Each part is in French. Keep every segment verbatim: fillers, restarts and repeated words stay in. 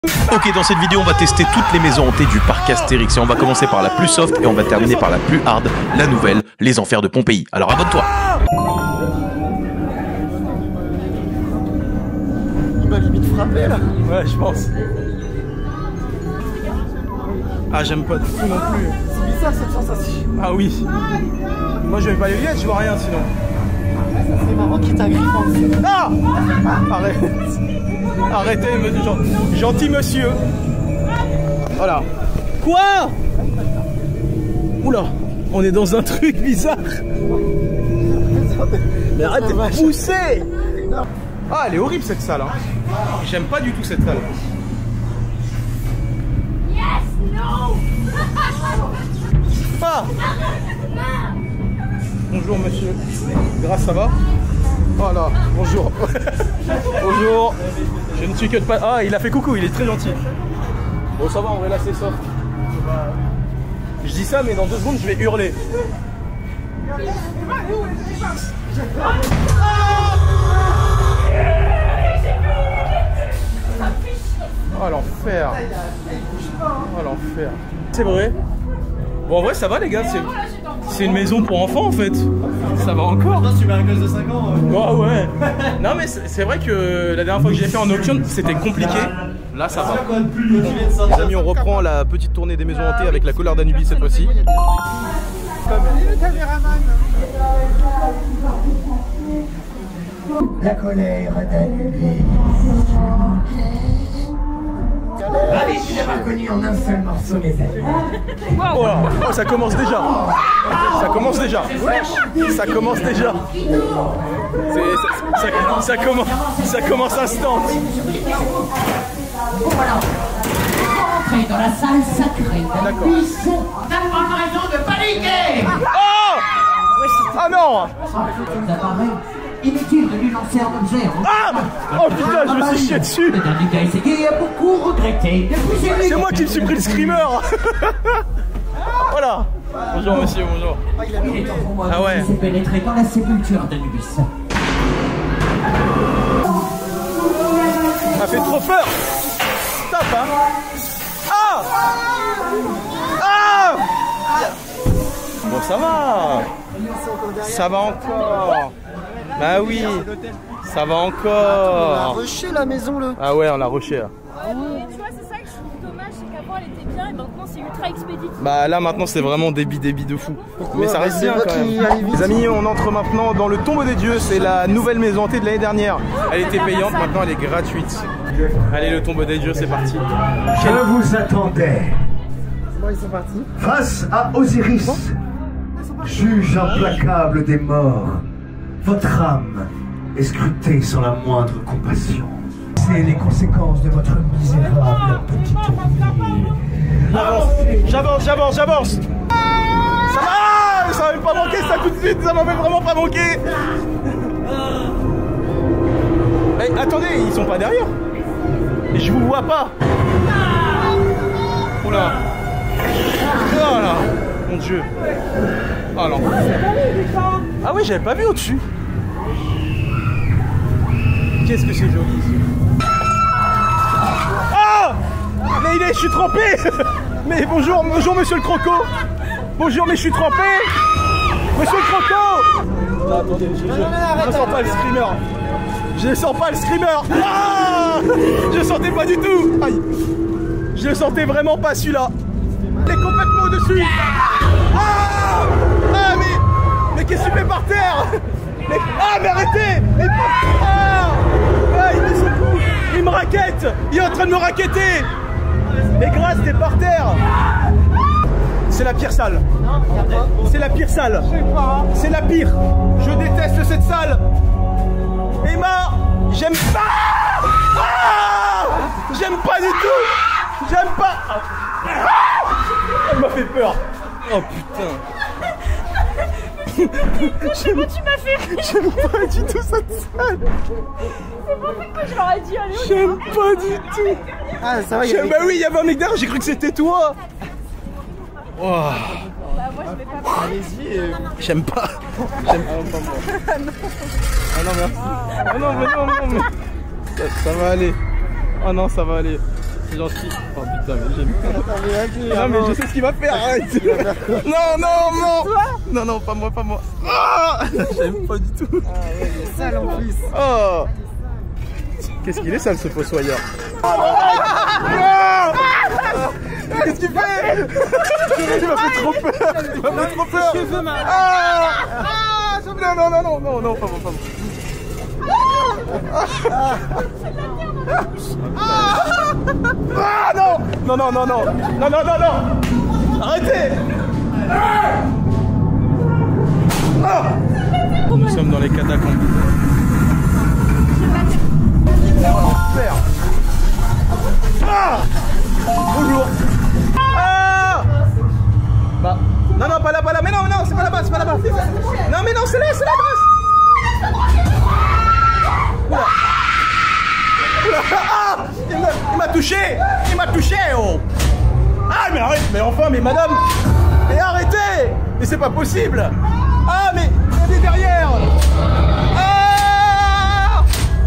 Ok, dans cette vidéo on va tester toutes les maisons hantées du parc Astérix et on va commencer par la plus soft et on va terminer par la plus hard, la nouvelle, les enfers de Pompéi. Alors abonne-toi. Il m'a limite frappé là. Ouais, je pense. Ah, j'aime pas du tout non plus. C'est bizarre cette sensation. Ah oui. Moi je vais pas les lunettes, je vois rien sinon. C'est marrant qui t'agrippe. Ah, arrête. Arrêtez, monsieur, gentil, gentil monsieur. Voilà. Quoi? Oula, on est dans un truc bizarre. Mais arrête de pousser. Ah, elle est horrible cette salle. Hein. J'aime pas du tout cette salle. Ah. Bonjour monsieur. Grâce, ça va? Voilà, bonjour. Bonjour. Je ne suis que de pas. Ah, il a fait coucou, il est très gentil. Bon, ça va, on va là, c'est soft. Je dis ça, mais dans deux secondes, je vais hurler. Oh l'enfer. Oh l'enfer. C'est vrai. Bon, en vrai, ça va, les gars. C'est une maison pour enfants, en fait. Ça va encore. Tu mets un gosse de cinq ans. Ouais, ouais. Non, mais c'est vrai que la dernière fois que j'ai fait en auction, c'était compliqué. Là, ça va. Les amis, on reprend la petite tournée des maisons hantées avec la colère d'Anubis cette fois-ci. La colère d'Anubis. Allez, j'ai reconnu en un seul morceau les amis. Oh, là. Oh, ça commence déjà. Ça commence déjà. Ça commence déjà. Ça, ça, ça, commence, ça commence instant. Voilà. Entrez dans la salle sacrée d'Anubis. T'as pas raison de paniquer. Oh! Ah non! Inutile de lui lancer un objet. Ah! Oh putain, je me suis chié dessus! Le dernier gars essayé a beaucoup regretté. C'est moi qui me suis pris le screamer! Voilà! Bonjour monsieur, bonjour. Il est temps pour moi Ah ouais. de laisser pénétrer dans la sépulture d'Anubis. Ça fait trop peur! Stop, hein! Ah! Ah! Bon, ça va! Ça va encore! Bah oui, ça va On a encore. rushé la maison là. Ah ouais, on l'a rushé là. Ouais, mais tu vois, c'est ça que je trouve dommage, c'est qu'avant elle était bien et maintenant c'est ultra expéditif. Bah là maintenant c'est vraiment débit débit de fou. Mais ça reste C'est bien moi quand qui même. allais vite. Les amis, on entre maintenant dans le tombeau des dieux. C'est la nouvelle maison hantée de l'année dernière. Elle était payante, maintenant elle est gratuite. Allez, le tombeau des dieux, c'est parti. Je vous attendais. Bon, ils sont partis. Face à Osiris, juge implacable des morts, votre âme est scrutée sans la moindre compassion. C'est les conséquences de votre misérable petite vie. J'avance, j'avance, j'avance. Ça va, ça m'avait pas manqué ça tout de suite, ça m'avait vraiment pas manqué. Eh, attendez, ils sont pas derrière. Et je vous vois pas. Oula. Oh là. Mon dieu. Oh non. Ah oui, j'avais pas vu au-dessus. Qu'est-ce que c'est joli ici. Ah! Mais il est, je suis trempé. Mais bonjour, bonjour monsieur le croco. Bonjour, mais je suis trempé. Monsieur le croco. Non, attendez, je, je, je ne sens pas le screamer. Je ne sens pas le screamer. Ah! Je le sentais pas du tout. Aïe. Je le sentais vraiment pas celui-là. Il est complètement au-dessus. Ah! Ah mais, mais qu'est-ce que tu fais par terre? Mais, ah mais arrêtez. Mais, ah! Ah, il me secoue. Il me raquette. Il est en train de me raqueter. Mais grâce, t'es par terre. C'est la pire salle. C'est la pire salle. C'est la pire. Je déteste cette salle. Emma, j'aime pas. Ah! J'aime pas du tout. J'aime pas. Ah! Elle m'a fait peur. Oh putain. Comment tu m'as fait? J'aime pas du tout cette salle. C'est pas pourquoi je leur ai dit allez. J'aime pas du tout. Ah, ça va, il y a. Bah oui, il y avait un mec derrière, j'ai cru que c'était toi. Wow. Bah moi je vais pas parler. Allez-y. euh, J'aime pas. J'aime pas moi. Ah non, merci. Ah non, mais non, non, mais. Ça, ça va aller. Oh non, ça va aller. c'est gentil. Oh putain, mais j'aime. Non, mais je sais ce qu'il va faire, arrête. Non, non, non. Non, non, pas moi, pas moi. Ah, j'aime pas du tout. Ah ouais, il est sale en plus. Oh. Qu'est-ce qu'il est sale ce fossoyeur. Qu'est-ce qu'il fait? Il m'a fait trop peur. Il m'a fait trop peur. Ah, non, non, non, non, non, non, pas bon, pas bon. Ah non. Non, non, non, non. Non, non, non, non. Arrêtez. Ah. Nous sommes dans les catacombes. Enfer. Ah. Bonjour. Ah. Bah. Non, non, pas là, pas là. Mais non, non, c'est pas là-bas, c'est pas là-bas. Non, mais non, c'est là, c'est là, Grace. Oula. Oula. Ah. Il m'a touché. Il m'a touché, oh. Ah, mais arrête, mais enfin, mais madame. Mais arrêtez. Mais c'est pas possible. Ah, mais il est derrière. Ah.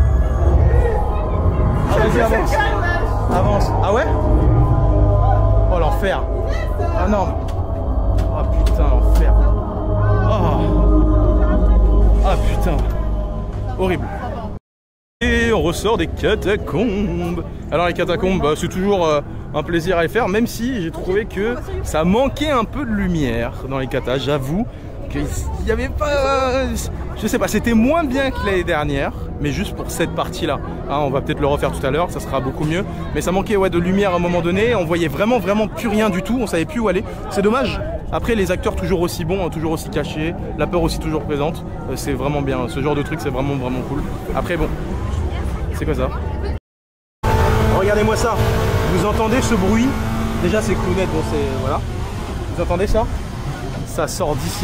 Ah, vas-y, avance. Avance. Ah ouais? Oh, l'enfer. Ah non. Ah putain, l'enfer. Oh. Ah putain. Horrible. Et on ressort des catacombes. Alors les catacombes, bah, c'est toujours euh, un plaisir à les faire, même si j'ai trouvé que ça manquait un peu de lumière dans les catas. J'avoue qu'il n'y avait pas... Euh, je sais pas, c'était moins bien que l'année dernière, mais juste pour cette partie-là. Hein, on va peut-être le refaire tout à l'heure, ça sera beaucoup mieux. Mais ça manquait ouais, de lumière à un moment donné, on voyait vraiment, vraiment plus rien du tout, on savait plus où aller. C'est dommage. Après, les acteurs toujours aussi bons, toujours aussi cachés, la peur aussi toujours présente. Euh, c'est vraiment bien, ce genre de truc, c'est vraiment, vraiment cool. Après, bon, c'est quoi ça? Regardez-moi ça. Vous entendez ce bruit? Déjà, c'est clownette, bon, c'est... Voilà. Vous entendez ça? Ça sort d'ici.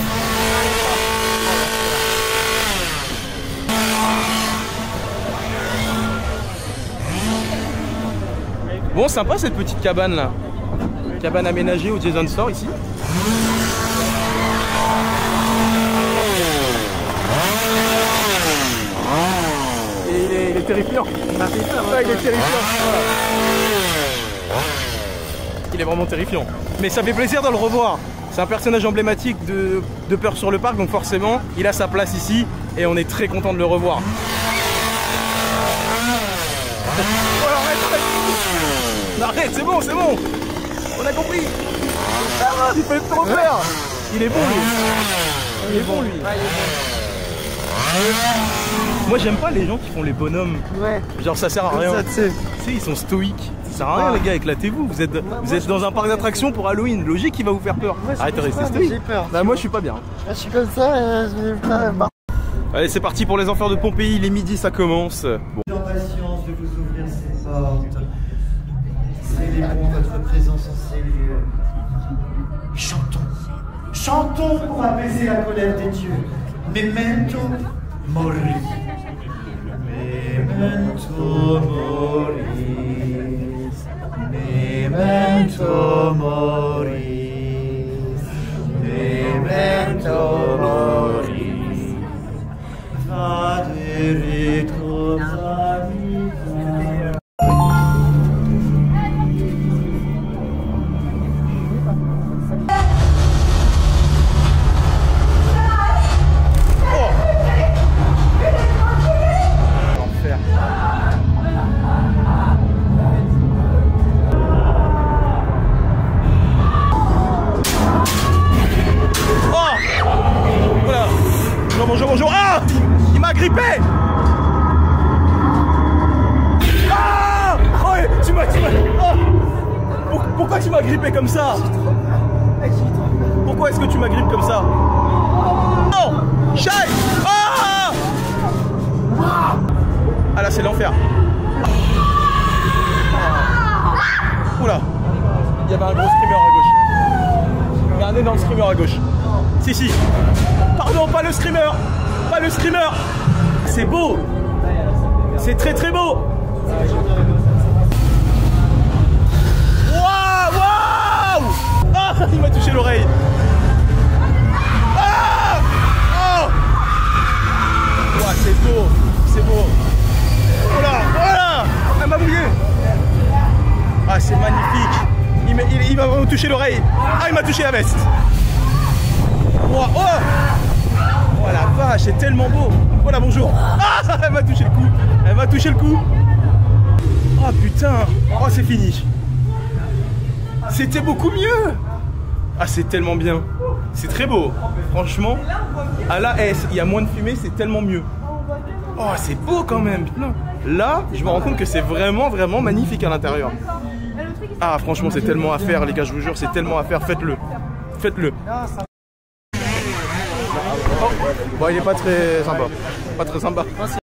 Bon, sympa cette petite cabane là. Cabane aménagée où Jason sort ici. Et il est, il est terrifiant. Ah, il est terrifiant. Il est vraiment terrifiant. Mais ça fait plaisir de le revoir. C'est un personnage emblématique de, de Peur sur le Parc, donc forcément, il a sa place ici et on est très content de le revoir. Arrête, c'est bon, c'est bon. On a compris. Ah, il fait trop peur. Il est bon lui. Il est bon lui. Moi j'aime pas les gens qui font les bonhommes. Ouais. Genre ça sert à rien. Tu sais, ils sont stoïques. Ça sert à rien, ah. Les gars, éclatez-vous. Vous êtes, moi, vous êtes dans un parc d'attractions pour Halloween. Logique, il va vous faire peur. Moi, arrête de rester stoïque. J'ai peur. Bah moi je suis pas bien. Je suis comme ça et je vais pas. Allez, c'est parti pour les enfers de Pompéi. Il est midi, ça commence. Bon. Impatience de vous ouvrir ces portes. Célébrons votre présence en ces lieux. Chantons. Chantons pour apaiser la colère des dieux. Memento mori. Memento mori. Memento mori. Memento mori. Vade retro bonjour, bonjour. Ah, il m'a grippé. Ah, oh, tu m'as, tu m'as. Oh. Pourquoi tu m'as grippé comme ça? Pourquoi est-ce que tu m'as grippé comme ça? Non, Shai. Ah, ah là, c'est l'enfer. Oula, il y avait un gros screamer à gauche. Il y a un énorme screamer à gauche. Si, si. Pardon, pas le screamer. Pas le screamer. C'est beau. C'est très très beau. Waouh, waouh. Ah, il m'a touché l'oreille. Ah, oh. Wow, c'est beau. C'est beau. Voilà, voilà. Elle m'a mouillé. c'est magnifique. Il m'a il, il m'a vraiment touché l'oreille. Ah, il m'a touché la veste. Oh, oh, oh la vache, c'est tellement beau. Voilà, bonjour. Ah, elle m'a touché le cou. Elle m'a touché le cou. Oh putain. Oh, c'est fini. C'était beaucoup mieux. Ah, c'est tellement bien. C'est très beau. Franchement. Ah là, il eh, y a moins de fumée, c'est tellement mieux. Oh, c'est beau quand même. Putain. Là, je me rends compte que c'est vraiment, vraiment magnifique à l'intérieur. Ah, franchement, c'est tellement à faire, les gars, je vous jure, c'est tellement à faire. Faites-le. Faites-le. Oh. Bon, il est pas très sympa. Pas très sympa.